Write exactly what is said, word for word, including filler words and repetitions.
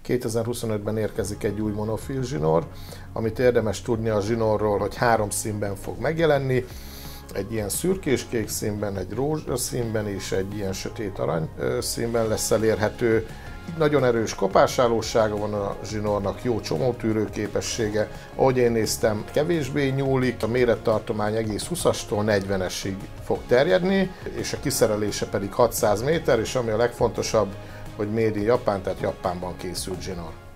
kétezer-huszonötben érkezik egy új monofil zsinór, amit érdemes tudni a zsinórról, hogy három színben fog megjelenni, egy ilyen szürkéskék színben, egy rózsaszínben és egy ilyen sötét arany színben lesz elérhető. Nagyon erős kopásállósága van a zsinórnak, jó csomótűrő képessége. Ahogy én néztem, kevésbé nyúlik, a mérettartomány egész húszastól negyvenesig fog terjedni, és a kiszerelése pedig hatszáz méter, és ami a legfontosabb, hogy made in Japan, tehát Japánban készült zsinór.